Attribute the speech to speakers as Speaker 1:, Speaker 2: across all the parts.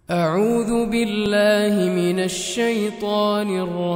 Speaker 1: أعوذ بالله من الشيطان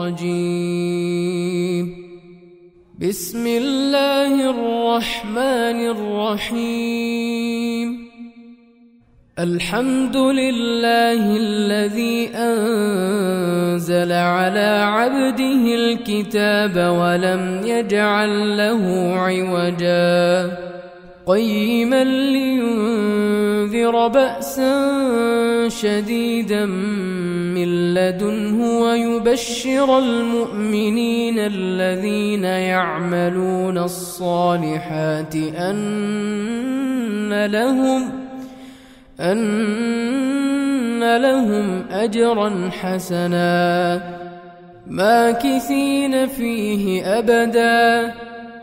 Speaker 1: الرجيم. بسم الله الرحمن الرحيم. الحمد لله الذي أنزل على عبده الكتاب ولم يجعل له عوجا قيما لينذر بأسا شديدا من لدنه ويبشر المؤمنين الذين يعملون الصالحات أن لهم أجرا حسنا ماكثين فيه أبدا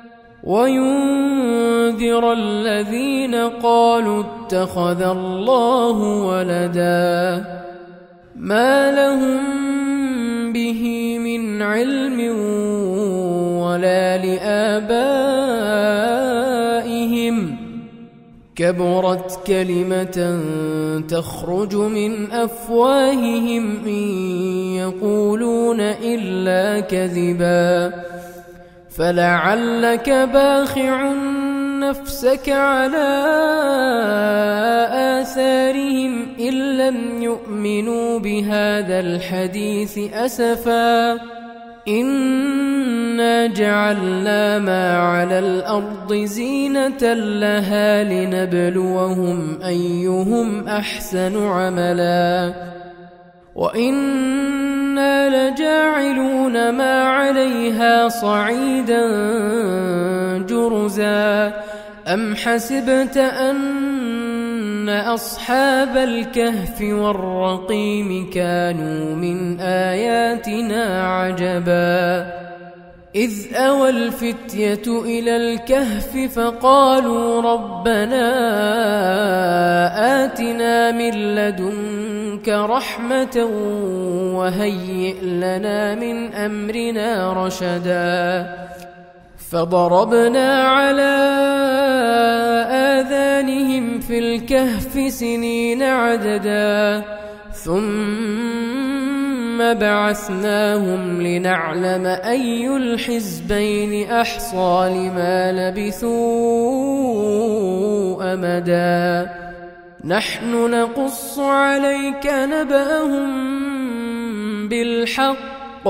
Speaker 1: وينذر الذين قالوا اتخذ الله ولدا ما لهم به من علم ولا لآبائهم كبرت كلمة تخرج من أفواههم إن يقولون إلا كذبا فلعلك باخع نفسك على آثارهم إن لم يؤمنوا بهذا الحديث أسفا إنا جعلنا ما على الأرض زينة لها لنبلوهم أيهم أحسن عملا وإنا لجاعلون ما عليها صعيدا جرزا أم حسبت أن أصحاب الكهف والرقيم كانوا من آياتنا عجبا إذ أوى الفتية إلى الكهف فقالوا ربنا آتنا من لدنك رحمة وهيئ لنا من أمرنا رشدا فضربنا على آذانهم في الكهف سنين عددا ثم بعثناهم لنعلم أي الحزبين أحصى لما لبثوا أمدا نحن نقص عليك نبأهم بالحق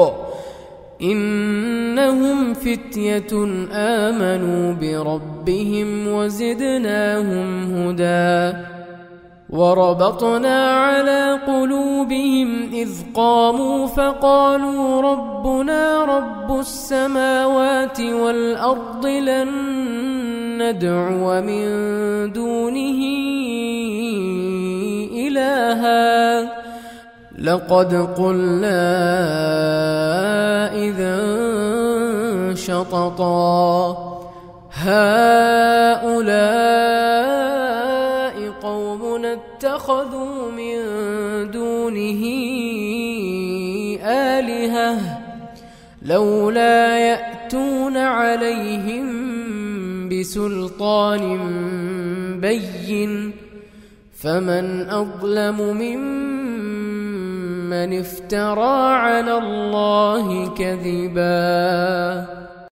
Speaker 1: إنهم فتية آمنوا بربهم وزدناهم هدى وربطنا على قلوبهم إذ قاموا فقالوا ربنا رب السماوات والأرض لن ندعو من دونه إلها لقد قلنا إذا شططا هؤلاء قومنا اتخذوا من دونه آلهة لولا يأتون عليهم بسلطان بين فمن أظلم ممن افترى على الله كذبا